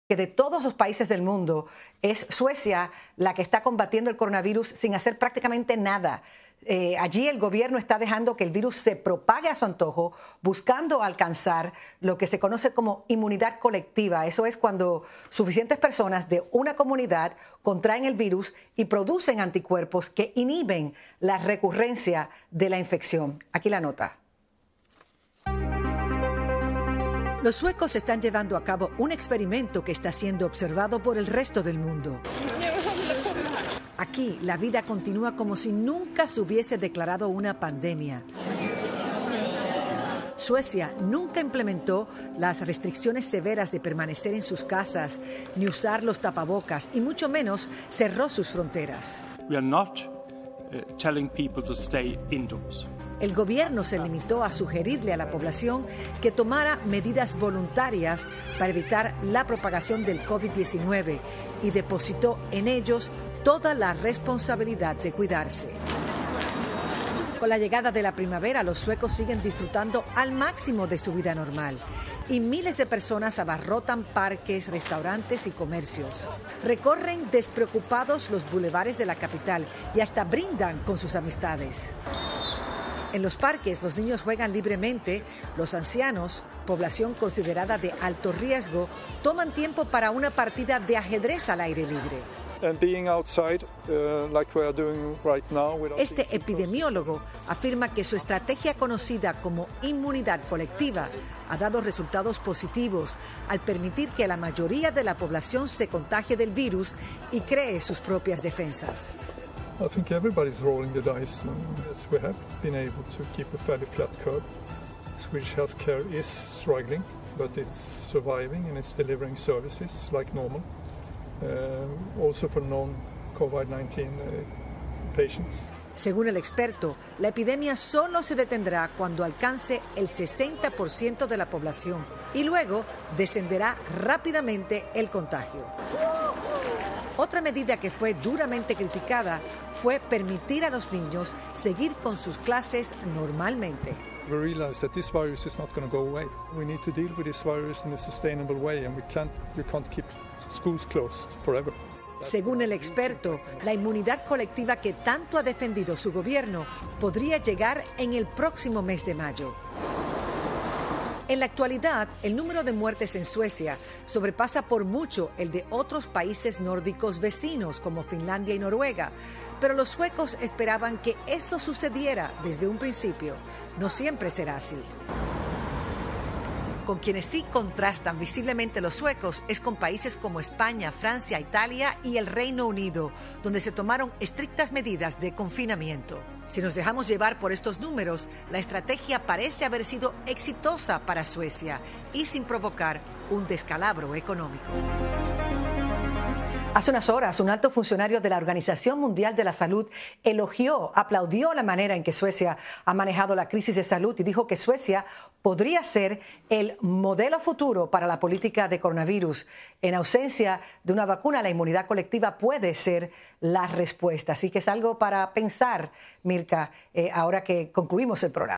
que de todos los países del mundo es Suecia la que está combatiendo el coronavirus sin hacer prácticamente nada. Allí el gobierno está dejando que el virus se propague a su antojo, buscando alcanzar lo que se conoce como inmunidad colectiva. Eso es cuando suficientes personas de una comunidad contraen el virus y producen anticuerpos que inhiben la recurrencia de la infección. Aquí la nota. Los suecos están llevando a cabo un experimento que está siendo observado por el resto del mundo. Aquí, la vida continúa como si nunca se hubiese declarado una pandemia. Suecia nunca implementó las restricciones severas de permanecer en sus casas, ni usar los tapabocas, y mucho menos cerró sus fronteras. El gobierno se limitó a sugerirle a la población que tomara medidas voluntarias para evitar la propagación del COVID-19 y depositó en ellos toda la responsabilidad de cuidarse. Con la llegada de la primavera, los suecos siguen disfrutando al máximo de su vida normal y miles de personas abarrotan parques, restaurantes y comercios. Recorren despreocupados los bulevares de la capital y hasta brindan con sus amistades. En los parques, los niños juegan libremente, los ancianos, población considerada de alto riesgo, toman tiempo para una partida de ajedrez al aire libre. Este epidemiólogo afirma que su estrategia conocida como inmunidad colectiva ha dado resultados positivos al permitir que la mayoría de la población se contagie del virus y cree sus propias defensas. I think everybody's rolling the dice, as we have been able to keep a fairly flat curve. Swedish healthcare is struggling, but it's surviving and it's delivering services like normal, also for non-COVID-19 patients. Según el experto, la epidemia solo se detendrá cuando alcance el 60% de la población y luego descenderá rápidamente el contagio. Otra medida que fue duramente criticada fue permitir a los niños seguir con sus clases normalmente. We realize that this virus is not going to go away. We need to deal with this virus in a sustainable way, and we can't keep schools closed forever. Según el experto, la inmunidad colectiva que tanto ha defendido su gobierno podría llegar en el próximo mes de mayo. En la actualidad, el número de muertes en Suecia sobrepasa por mucho el de otros países nórdicos vecinos como Finlandia y Noruega, pero los suecos esperaban que eso sucediera desde un principio. No siempre será así. Con quienes sí contrastan visiblemente los suecos es con países como España, Francia, Italia y el Reino Unido, donde se tomaron estrictas medidas de confinamiento. Si nos dejamos llevar por estos números, la estrategia parece haber sido exitosa para Suecia y sin provocar un descalabro económico. Hace unas horas, un alto funcionario de la Organización Mundial de la Salud aplaudió la manera en que Suecia ha manejado la crisis de salud y dijo que Suecia podría ser el modelo futuro para la política de coronavirus. En ausencia de una vacuna, la inmunidad colectiva puede ser la respuesta. Así que es algo para pensar, Mirka, ahora que concluimos el programa.